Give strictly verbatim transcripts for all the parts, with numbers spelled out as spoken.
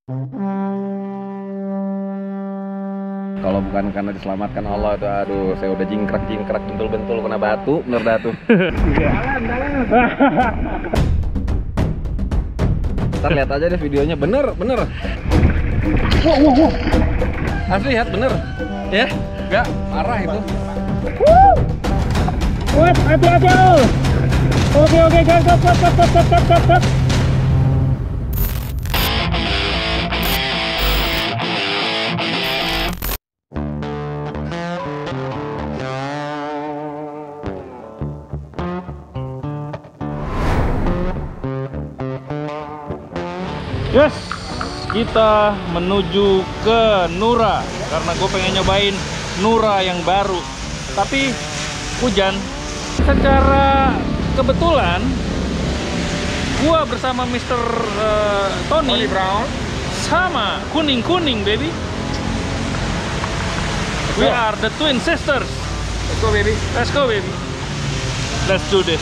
Kalau bukan karena diselamatkan Allah itu, aduh, saya udah jingkrak-jingkrak, bentul-bentul kena batu, bener dah tuh. Jalan, jalan. Ntar lihat aja deh videonya, bener, bener. Wow, wow, wow. Asli lihat, bener. Ya, enggak, parah itu. Wah, hati-hati. Oke, oke, guys, stop, stop, stop, stop, stop, stop, stop. Yes, kita menuju ke Nura karena gue pengen nyobain Nura yang baru. Tapi hujan. Secara kebetulan, gue bersama mister uh, Tony, Tony Brown sama kuning-kuning, baby. We are the twin sisters. Let's go, baby. Let's go, baby. Let's do this.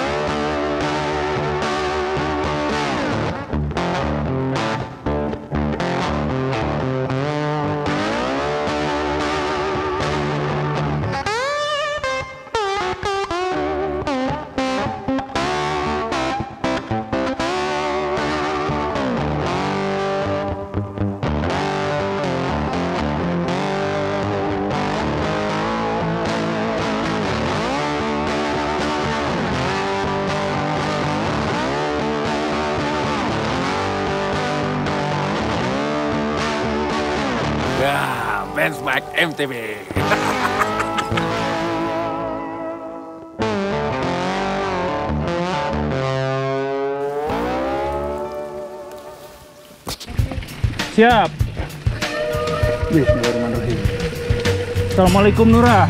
Ya, Benchmark M T B. Siap. Bismillahirrahmanirrahim. Assalamualaikum Nura.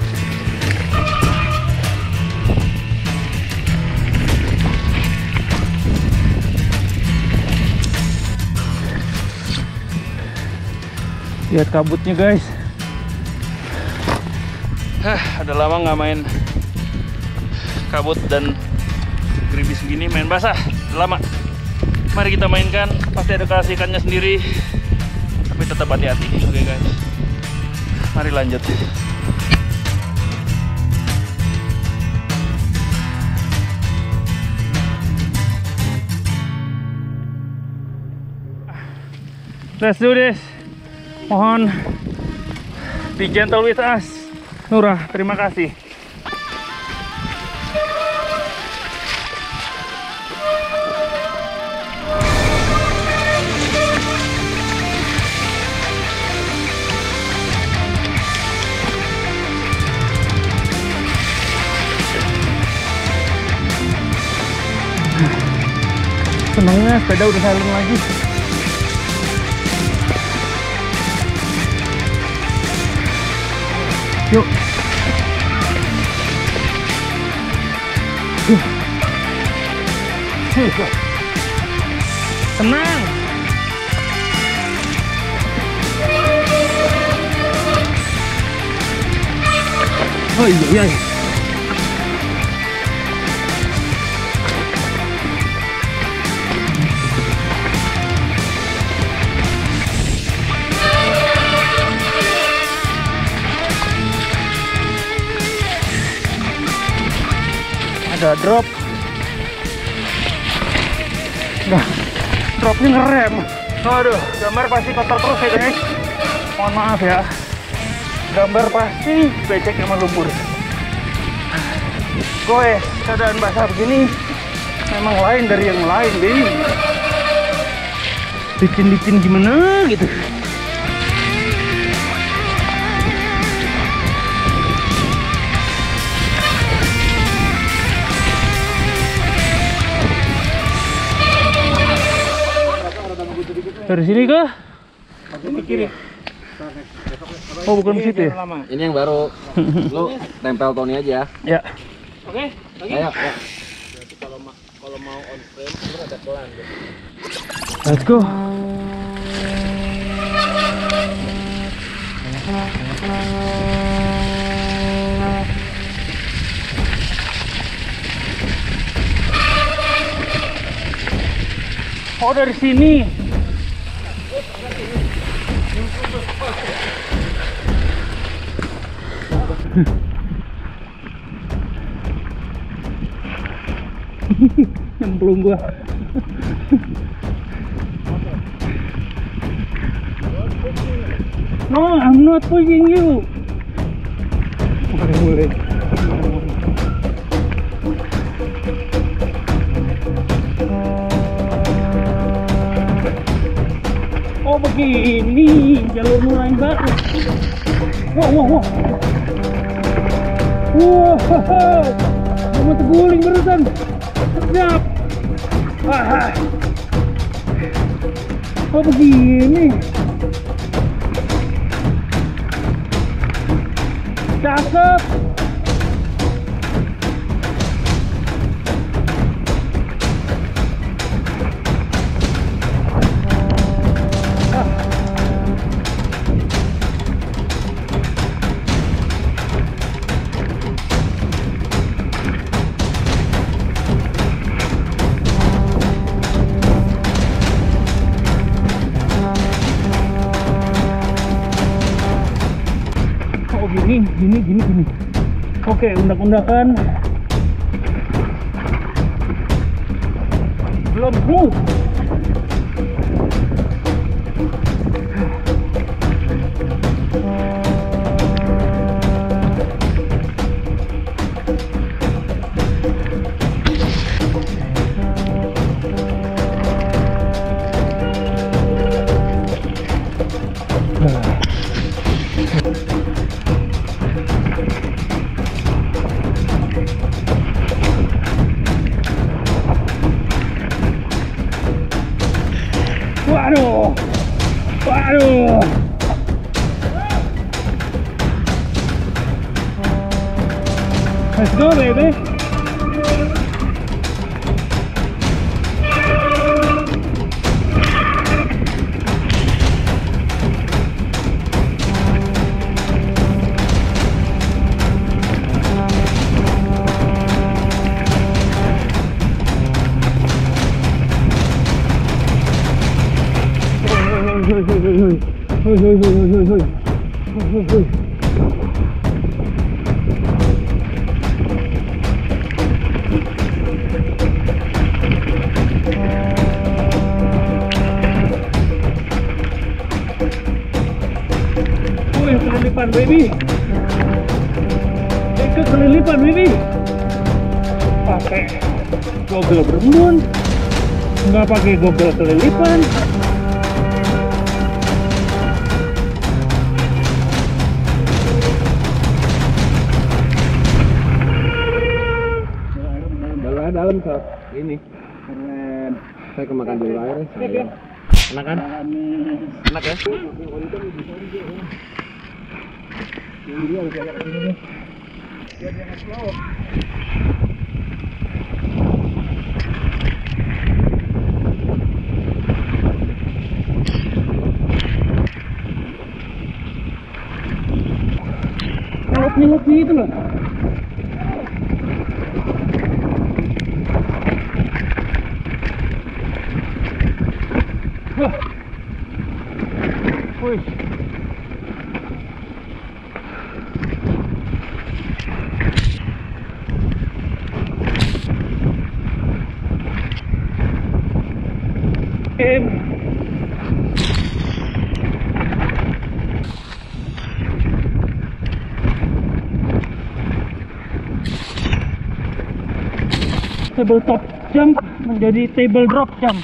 Lihat kabutnya, guys. Hah, udah lama nggak main kabut dan gerimis gini, main basah. Udah lama. Mari kita mainkan. Pasti ada keasikannya sendiri. Tapi tetap hati-hati. Oke, guys. Mari lanjut. Let's do this. Mohon be gentle with us, Nura. Terima kasih. Senangnya sepeda udah silent lagi. Yuk. Yuk. Yuk. Tenang. Oh iya, iya. Ada drop. Nah, dropnya ngerem. Aduh, gambar pasti kotor terus ya, guys. Mohon maaf ya. Gambar pasti becek sama lumpur. Goes, keadaan basah begini memang lain dari yang lain, Bi. Licin-licin gimana gitu. Dari sini ke? Ini kiri. Oh, bukan ke situ ya? Ini yang baru. Lu tempel Tony aja. Ya. Oke, lagi. Ayo, ya. Kalau kalau mau on frame, lu ada pelan. Let's go. Oh, dari sini. Nyemplung gua. No, I'm not pushing you. Boleh, boleh. Oh begini jalur mulai baru. Wow, wow, wow. Wow, mau terguling barusan. Siap. Ah. Oh begini. Cakep. Gini, gini, gini, gini. Oke, undak-undakan belum smooth. Waduh, waduh. Let's go, baby. Hoi, hoi, hoi, hoi. Hoi, hoi, hoi, hoi, hoi. Hoi, hoi, hoi. Wih, kelilipan, baby. Eke kelilipan, baby. Pakai goggle berembun, nggak pakai goggle kelilipan. Dalam saat ini keren. Saya kemakan dulu airnya. Sayang. Enak kan? Enak ya? Ini harus agak ini nih. Biar jangan slow. Nyelot nih itu loh. Wah. Wih. Em. Tabletop jump menjadi table drop jump.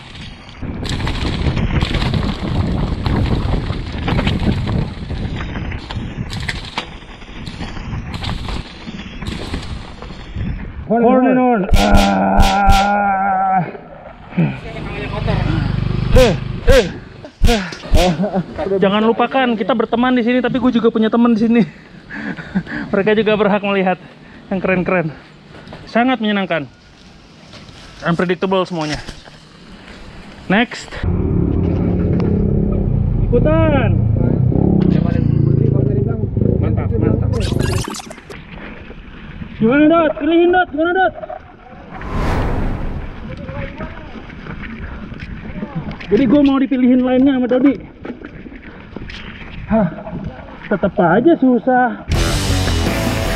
Horn and horn. Ah. Eh, eh. Jangan lupakan kita berteman di sini, tapi gue juga punya teman di sini. Mereka juga berhak melihat yang keren-keren. Sangat menyenangkan. Unpredictable semuanya. Next. Ikutan. Mantap, mantap. Gimana Dot? Pilihin Dot, gimana Dot? Jadi gue mau dipilihin lainnya sama Dodi. Hah, tetap aja susah.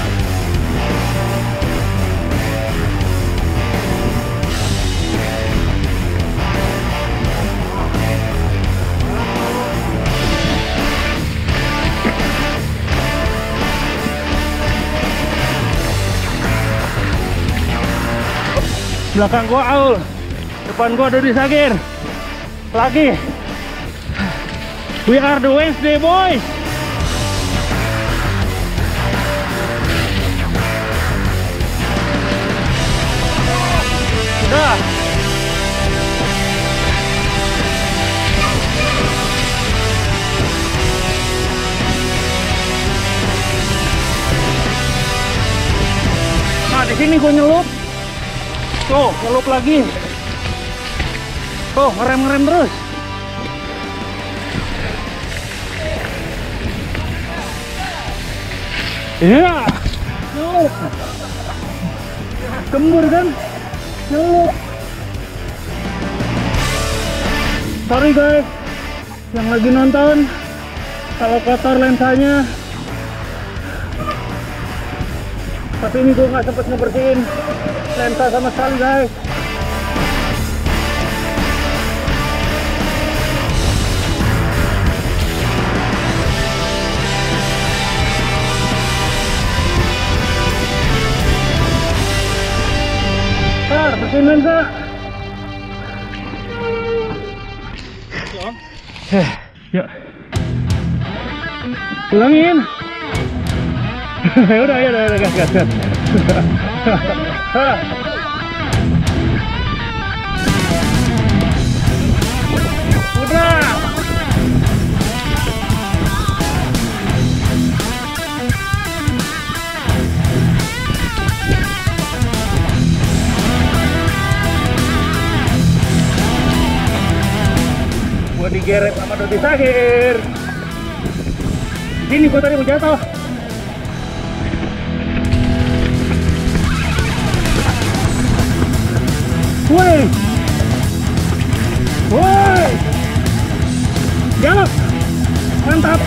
Belakang gua Aul, depan gua Dodi Sagir. Lagi. We are the Wednesday boys. Udah. Nah, di sini gue nyelup. Tuh, nyelup lagi. Tuh, ngerem-ngerem terus. Iya. Nyelup. Gembur kan? Nyelup. Sorry guys yang lagi nonton, kalau kotor lensanya. Tapi ini gue nggak sempet ngebersihin lensa sama sekali guys. Ntar bersihin lensa. Yuk, ulangin. udah ya udah udah gas gas gas. Udah. Gua digeret sama Dodi Sagir. Sini gua tadi mau jatuh. Woi, woi, galak, mantap.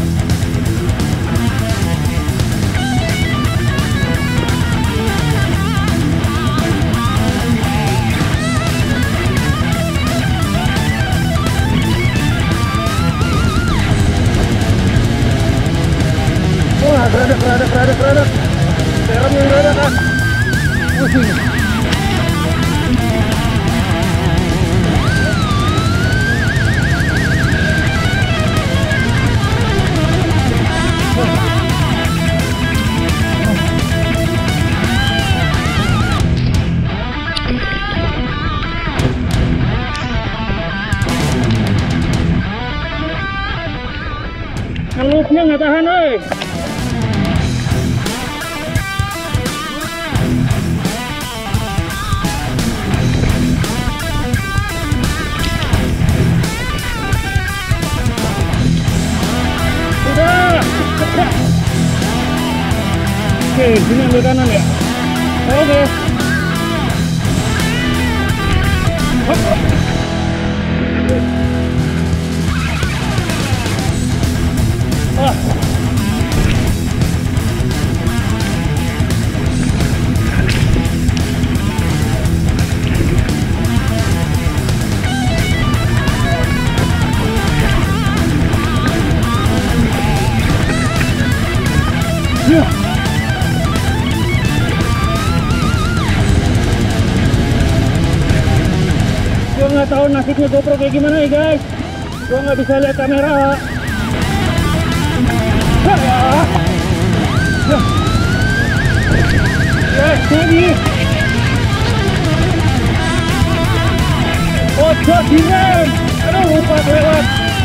Wah, beradak, beradak, beradak, beradak. Serem yang beradak kan. Pusing. Ngelupnya nggak tahan, oi. Udah. Oke, sini ambil kanan ya. Oke. Hop. Ah. Ya. Gua nggak tahu nasibnya GoPro kayak gimana ya guys. Gua nggak bisa lihat kamera. Yes, ini. Oh, jadinya. Aduh, lupa kelewat.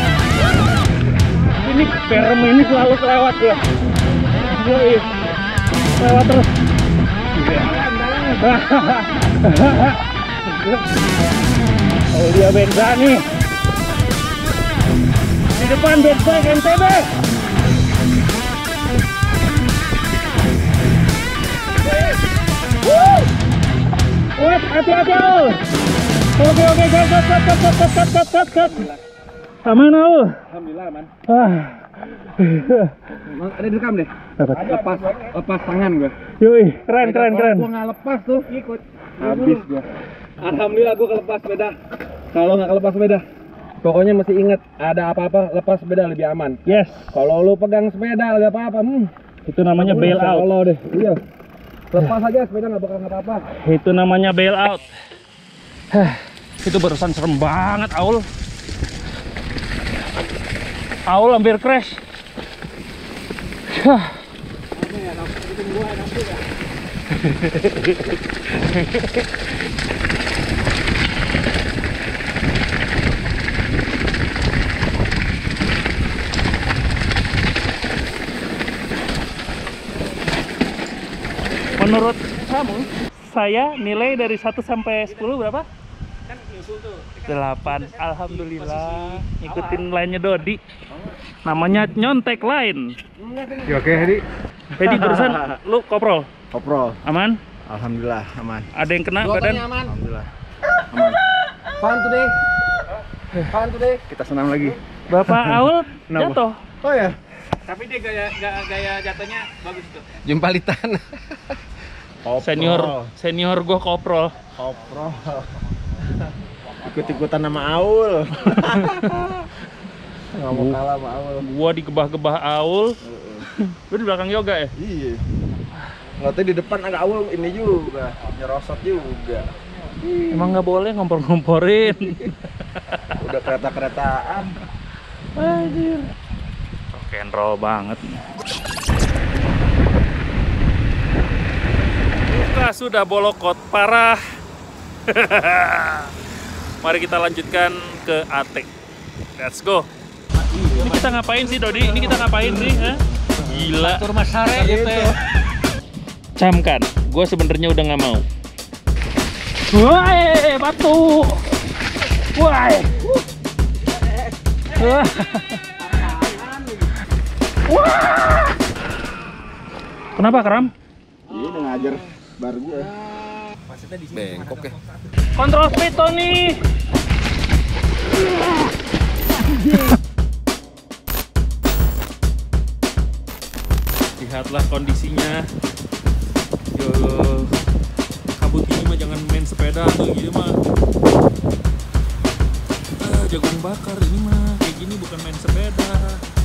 Ini perem ini selalu kelewat ya. Yoi. Lewat terus. Oh, dia benza nih. Di depan benza M T B. Wait, hati-hati Aul. Oke oke, cut cut cut cut cut cut cut cut cut. Aman Aul. Alhamdulillah aman. Ah. Ada direkam deh. Lepas lepas tangan gua. Yoi, keren keren keren. Gua nggak lepas tuh, ikut. Habis gua. Alhamdulillah gua kelepas sepeda. Kalau nggak kelepas sepeda, pokoknya mesti ingat ada apa-apa lepas sepeda lebih aman. Yes. Kalau lu pegang sepeda nggak apa-apa, hmm. Itu namanya bail out. Allah deh. Iya. Lepas aja sepeda nggak bakal apa-apa. Itu namanya bail out. Hah, itu barusan serem banget, Aul. Aul hampir crash. Hah. Menurut kamu, saya nilai dari satu sampai sepuluh berapa? Kan nyusul tuh. delapan. Alhamdulillah. Ngikutin lainnya Dodi. Namanya nyontek lain. Ya, oke, Hedi. Jadi barusan lu koprol. Koprol. Aman? Alhamdulillah aman. Ada yang kena Dua badan? aman. Alhamdulillah aman. Fun today. Fun today. Kita senam lagi. Bapak Aul Kenapa? jatuh. Oh ya. Tapi dia gaya gaya, gaya jatuhnya bagus tuh. Jumpalitan. Senior senior gua koprol. Koprol. Ikut-ikutan sama Aul. Nggak mau kalah sama Aul. Gua digebah-gebah Aul. Lu di belakang yoga ya? Iya. Nggak tahu di depan agak Aul ini juga, nyerosot juga. Emang nggak boleh ngompor-ngomporin. Udah kereta-keretaan. Anjir. Rock and roll banget. Kita sudah bolokot parah. Mari kita lanjutkan ke A T. Let's go. Ini kita ngapain sih, Dodi? Ini kita ngapain sih? Hah? Gila. Tur Mas Sare gitu ya. Camkan, gue sebenarnya udah nggak mau. Wah, batu. Wah. Wah. Wah. Kenapa, Kram? Iya udah ngajar baru gue. Maksudnya di sini bengkok ya. Kontrol speed, Tony. Lihatlah kondisinya. Yo, kabut gini mah jangan main sepeda tuh gini mah. Ah, jagung bakar ini mah kayak gini bukan main sepeda.